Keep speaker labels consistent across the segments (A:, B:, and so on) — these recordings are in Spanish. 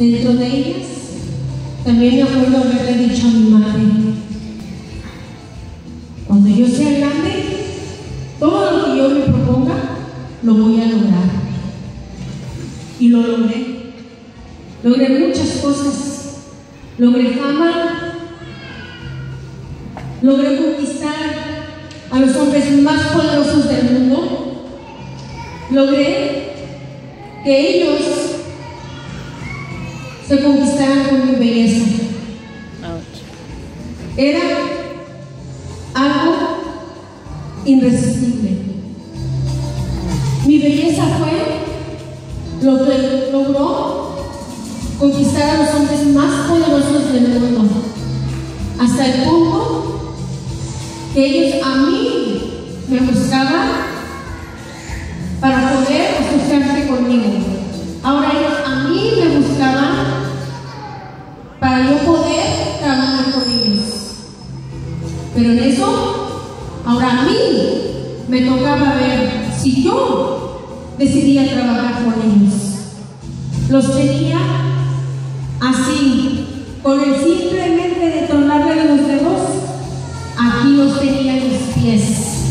A: Dentro de ellas, también me acuerdo haberle dicho a mi madre: cuando yo sea grande, todo lo que yo me proponga, lo voy a lograr. Y lo logré. Logré muchas cosas. Logré fama. Logré conquistar a los hombres más poderosos del mundo. Logré que ellos se conquistaran con mi belleza. Era algo irresistible. Mi belleza fue lo que logró conquistar a los hombres más poderosos del mundo, hasta el punto que ellos a mí me buscaban para poder asociarse conmigo. Ahora ellos a mí me buscaban para yo poder trabajar con ellos. Pero en eso, ahora a mí me tocaba ver si yo decidía trabajar con ellos. Los tenía así, con el simplemente de tronarle los dedos, aquí los tenía en mis pies.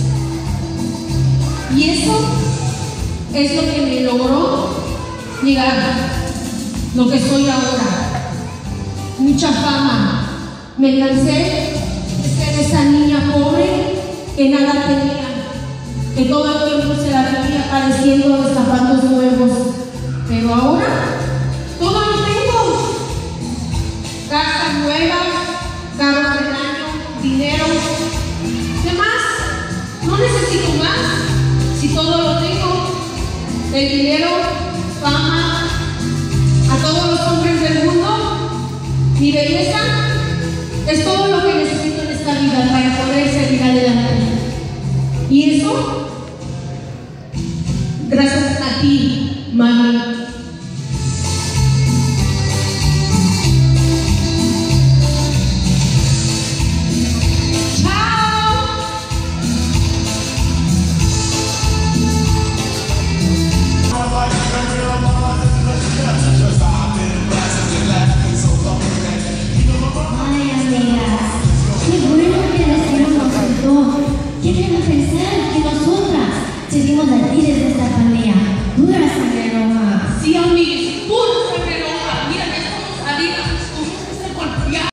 A: Y eso es lo que me logró llegar lo que soy ahora. Mucha fama. Me cansé de ser esa niña pobre que nada tenía, que todo el tiempo se la vivía padeciendo de zapatos nuevos. Pero ahora todo lo tengo: casa nueva, carro del año, dinero. ¿Qué más? No necesito más. Si todo lo tengo, el dinero, fama, a todos los hombres del mundo, mi belleza, es todo lo que necesito en esta vida para poder seguir adelante. Y eso, gracias a ti, mami.
B: ¿Qué deben pensar que nosotras seguimos aquí desde